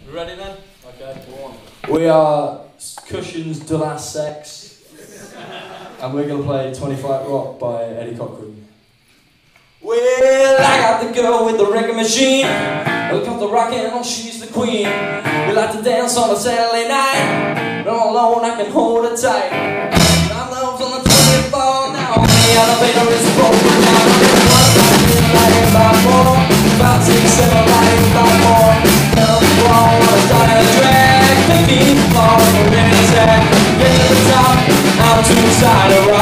You ready then? Okay, go on. We are Cushions de la Sex, and we're going to play 25 Rock by Eddie Cochran. Well, I got the girl with the record machine. Look up the rock and roll, she's the queen. We like to dance on a Saturday night. When I'm alone, I can hold her tight. My love's on the 24 now. The elevator is broken down. I'm about 4, about 6, 7, about 4. Come along on a dire drag. Pick me up, we're in the sack. Get to the top, I'm too tired of